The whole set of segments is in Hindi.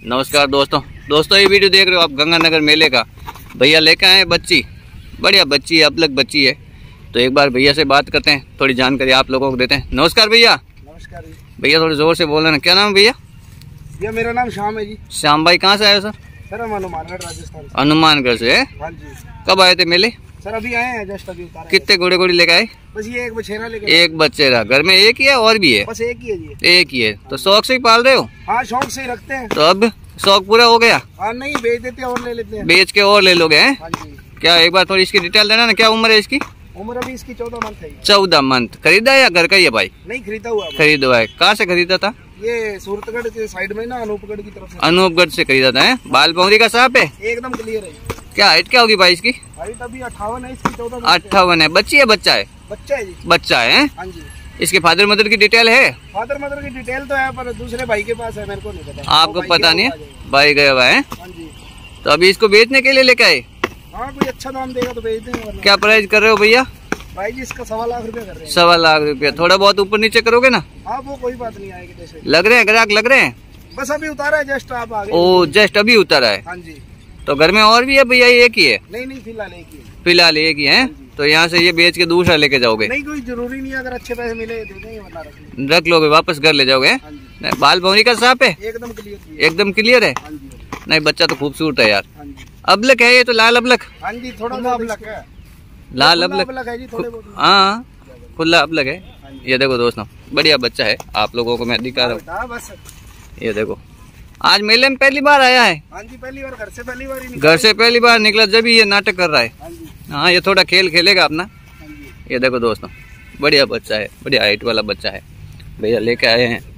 नमस्कार दोस्तों ये वीडियो देख रहे हो आप गंगानगर मेले का। भैया लेकर आए बच्ची, बढ़िया बच्ची है, अपलक बच्ची है। तो एक बार भैया से बात करते हैं, थोड़ी जानकारी आप लोगों को देते हैं। नमस्कार भैया। नमस्कार भैया थोड़े जोर से बोल रहे हैं, क्या नाम है भैया? भैया मेरा नाम श्याम है जी। श्याम भाई कहाँ से आए हो सर? सर हम हनुमानगढ़ राजस्थान। हनुमानगढ़ से? हाँ जी। कब आए थे मेले? सर अभी आए हैं, जस्ट अभी उतारे। कितने घोड़े घोड़ी लेके आए? बस ये एक बछेरा लेके। एक बच्चेरा? घर में एक ही है और भी है? बस एक ही है जी। एक ही है। तो शौक से ही पाल रहे हो? हाँ शौक से ही रखते हैं। तो अब शौक पूरा हो गया? हाँ नहीं, बेच देते हैं और ले लेते हैं। बेच के और ले लोगे हैं? हाँ जी। क्या एक बार थोड़ी इसकी डिटेल देना ना, क्या उम्र है इसकी? उम्र अभी इसकी 14 मंथ है। 14 मंथ। खरीदा है या घर का ही है भाई? नहीं खरीदा हुआ। खरीदा है। कहाँ से खरीदा था? ये सूरतगढ़ के साइड में ना, अनूपगढ़ की तरफ से। अनूपगढ़ से खरीदा था। है बाल भौरी का सांप है? एकदम क्लियर है। क्या हाइट क्या होगी भाई इसकी? हाइट अभी 58 है इसकी। 58 है। बच्ची है बच्चा है? बच्चा है जी। बच्चा है। हाँ जी। इसके फादर मदर की डिटेल है? फादर मदर की डिटेल तो है पर दूसरे भाई के पास है, मेरे को नहीं पता। आपको पता नहीं है? भाई गया हुआ है। हाँ जी। तो अभी इसको बेचने के लिए लेके आए? हाँ कोई अच्छा दाम देगा तो बेच देंगे। क्या प्राइस कर रहे हो भैया? भाई जी इसका 1.25 लाख रुपया कर रहे हैं। 1.25 लाख रुपया। थोड़ा बहुत ऊपर नीचे करोगे ना? हाँ वो कोई बात नहीं आएगी। जैसे लग रहे हैं ग्राहक लग रहे हैं? बस अभी उतारा है, जस्ट आप आगे। ओ जस्ट अभी उतारा है। हाँ जी। तो घर में और भी है भैया, एक ही है? नहीं फिलहाल एक ही। फिलहाल एक ही है। तो यहाँ से ये बेच के दूसरा लेके जाओगे? नहीं कोई जरूरी नहीं है, अगर अच्छे पैसे मिले दे देंगे, वरना रख लोगे, वापस घर ले जाओगे? हाँ जी। बाल भौरी का सांप है? एकदम क्लियर। एकदम क्लियर है। हाँ जी। नहीं बच्चा तो खूबसूरत है यार। हाँ जी। अबलक है ये तो, लाल अबलक? हाँ जी थोड़ा सा अबलक है। लाल अबलक है जी थोड़े बहुत। हाँ खुला अबलक है। ये देखो दोस्तों, बढ़िया बच्चा है, आप लोगों को मैं दिखा रहा हूँ। बस ये देखो, आज मेले में पहली बार आया है? हाँ जी पहली बार, घर से पहली बार ही। घर से पहली बार निकला, जब ये नाटक कर रहा है। हाँ जी। हाँ ये थोड़ा खेल खेलेगा अपना। हाँ जी। ये देखो दोस्तों, बढ़िया बच्चा है, बढ़िया हाइट वाला बच्चा है। भैया लेके आए हैं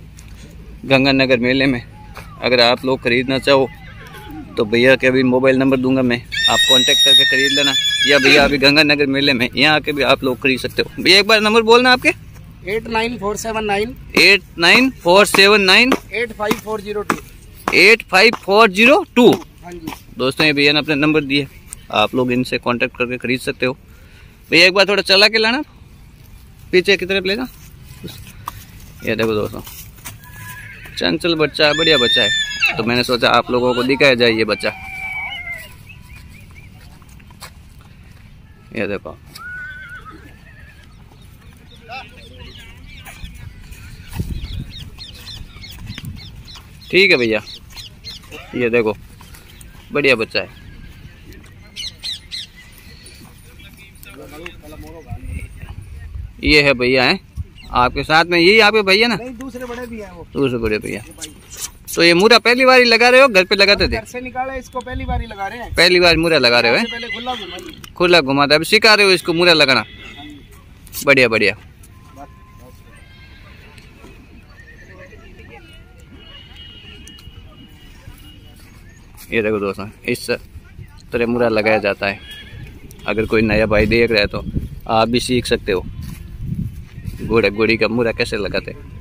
गंगानगर मेले में। अगर आप लोग खरीदना चाहो तो भैया के अभी मोबाइल नंबर दूंगा मैं, आप कांटेक्ट करके खरीद लेना। या भैया अभी गंगानगर मेले में यहाँ आके भी आप लोग खरीद सकते हो। भैया एक बार नंबर बोलना आपके। 89479 89479 85402 85402। हाँ जी। दोस्तों ये भैया ने अपने नंबर दिए, आप लोग इनसे कांटेक्ट करके खरीद सकते हो। भैया एक बार थोड़ा चला के लाना, पीछे की तरफ लेना। ये देखो दोस्तों, चंचल बच्चा है, बढ़िया बच्चा है। तो मैंने सोचा आप लोगों को दिखाया जाए ये बच्चा। ये देखो, ठीक है भैया। ये देखो बढ़िया बच्चा है। ये है भैया है आपके साथ में, यही आपके भैया ना? नहीं दूसरे बड़े भी हैं वो। दूसरे बड़े भैया। तो ये मुरा पहली बार ही लगा रहे हो, घर पे लगाते थे? घर से निकाला इसको, पहली बार ही लगा रहे हैं। पहली बार मुरा लगा रहे हो? पहले खुला घुमा। खुला घुमाता, अभी सिखा रहे हो इसको मुरा लगाना। बढ़िया बढ़िया। ये देखो दोस्तों, इस तरह मुरा लगाया जाता है। अगर कोई नया भाई देख रहा है तो आप भी सीख सकते हो घोड़े घोड़ी का मुरा कैसे लगाते हैं।